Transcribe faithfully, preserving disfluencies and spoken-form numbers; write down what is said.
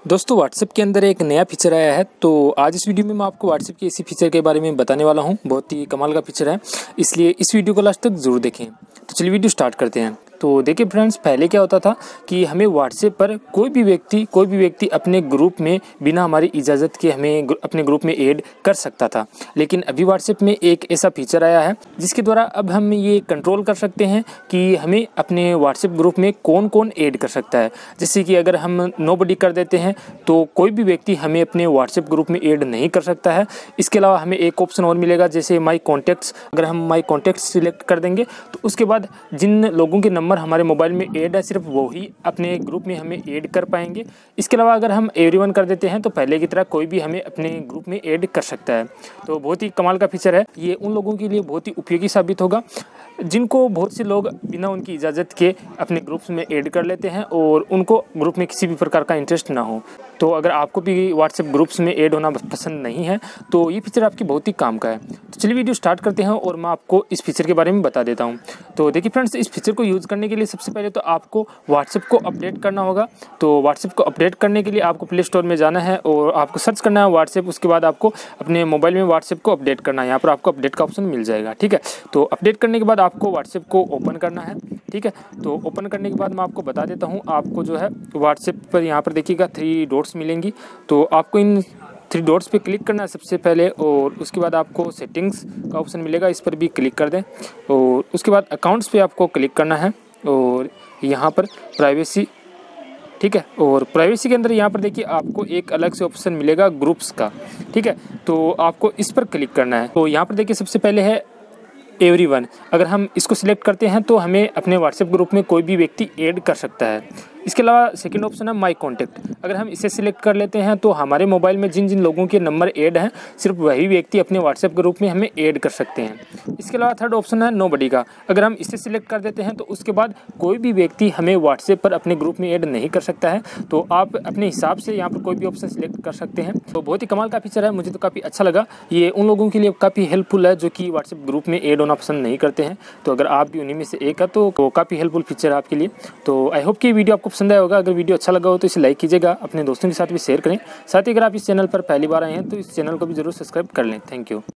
दोस्तों व्हाट्सएप के अंदर एक नया फीचर आया है। तो आज इस वीडियो में मैं आपको व्हाट्सएप के इसी फीचर के बारे में बताने वाला हूं। बहुत ही कमाल का फीचर है, इसलिए इस वीडियो को लास्ट तक जरूर देखें। तो चलिए वीडियो स्टार्ट करते हैं। तो देखिए फ्रेंड्स, पहले क्या होता था कि हमें व्हाट्सएप पर कोई भी व्यक्ति कोई भी व्यक्ति अपने ग्रुप में बिना हमारी इजाज़त के हमें अपने ग्रुप में ऐड कर सकता था। लेकिन अभी व्हाट्सएप में एक ऐसा फीचर आया है जिसके द्वारा अब हम ये कंट्रोल कर सकते हैं कि हमें अपने व्हाट्सएप ग्रुप में कौन कौन ऐड कर सकता है। जैसे कि अगर हम नोबडी कर देते हैं तो कोई भी व्यक्ति हमें अपने व्हाट्सएप ग्रुप में ऐड नहीं कर सकता है। इसके अलावा हमें एक ऑप्शन और मिलेगा, जैसे माई कॉन्टैक्ट्स। अगर हम माई कॉन्टैक्ट्स सिलेक्ट कर देंगे तो उसके बाद जिन लोगों के नंबर हमारे मोबाइल में ऐड है सिर्फ वो ही अपने ग्रुप में हमें ऐड कर पाएंगे। इसके अलावा अगर हम एवरीवन कर देते हैं तो पहले की तरह कोई भी हमें अपने ग्रुप में ऐड कर सकता है। तो बहुत ही कमाल का फीचर है। ये उन लोगों के लिए बहुत ही उपयोगी साबित होगा जिनको बहुत से लोग बिना उनकी इजाज़त के अपने ग्रुप्स में ऐड कर लेते हैं और उनको ग्रुप में किसी भी प्रकार का इंटरेस्ट ना हो। तो अगर आपको भी व्हाट्सएप ग्रुप्स में ऐड होना पसंद नहीं है तो ये फीचर आपकी बहुत ही काम का है। तो चलिए वीडियो स्टार्ट करते हैं और मैं आपको इस फीचर के बारे में बता देता हूँ। तो देखिए फ्रेंड्स, इस फीचर को यूज़ करने के लिए सबसे पहले तो आपको व्हाट्सएप को अपडेट करना होगा। तो व्हाट्सएप को अपडेट करने के लिए आपको प्ले स्टोर में जाना है और आपको सर्च करना है व्हाट्सएप। उसके बाद आपको अपने मोबाइल में व्हाट्सएप को अपडेट करना है। यहाँ पर आपको अपडेट का ऑप्शन मिल जाएगा। ठीक है, तो अपडेट करने के बाद आपको व्हाट्सएप को ओपन करना है। ठीक है, तो ओपन करने के बाद मैं आपको बता देता हूँ, आपको जो है व्हाट्सएप पर यहाँ पर देखिएगा थ्री डॉट्स मिलेंगी। तो आपको इन थ्री डॉट्स पे क्लिक करना है सबसे पहले और उसके बाद आपको सेटिंग्स का ऑप्शन मिलेगा, इस पर भी क्लिक कर दें। और उसके बाद अकाउंट्स पे आपको क्लिक करना है और यहाँ पर प्राइवेसी। ठीक है, और प्राइवेसी के अंदर यहाँ पर देखिए आपको एक अलग से ऑप्शन मिलेगा ग्रुप्स का। ठीक है, तो आपको इस पर क्लिक करना है। तो यहाँ पर देखिए सबसे पहले है एवरीवन। अगर हम इसको सिलेक्ट करते हैं तो हमें अपने व्हाट्सएप ग्रुप में कोई भी व्यक्ति ऐड कर सकता है। इसके अलावा सेकंड ऑप्शन है माई कॉन्टैक्ट। अगर हम इसे सिलेक्ट कर लेते हैं तो हमारे मोबाइल में जिन जिन लोगों के नंबर ऐड हैं सिर्फ वही व्यक्ति अपने व्हाट्सएप ग्रुप में हमें ऐड कर सकते हैं। इसके अलावा थर्ड ऑप्शन है नोबडी का। अगर हम इसे सिलेक्ट कर देते हैं तो उसके बाद कोई भी व्यक्ति हमें व्हाट्सएप पर अपने ग्रुप में ऐड नहीं कर सकता है। तो आप अपने हिसाब से यहाँ पर कोई भी ऑप्शन सिलेक्ट कर सकते हैं। तो बहुत ही कमाल का फीचर है, मुझे तो काफ़ी अच्छा लगा। ये उन लोगों के लिए काफ़ी हेल्पफुल है जो कि व्हाट्सएप ग्रुप में ऐड होना पसंद नहीं करते हैं। तो अगर आप भी उन्हीं में से एक है तो काफ़ी हेल्पफुल फीचर है आपके लिए। तो आई होप कि वीडियो आपको पसंद आया होगा। अगर वीडियो अच्छा लगा हो तो इसे लाइक कीजिएगा, अपने दोस्तों के साथ भी शेयर करें। साथ ही अगर आप इस चैनल पर पहली बार आए हैं तो इस चैनल को भी जरूर सब्सक्राइब कर लें। Thank you.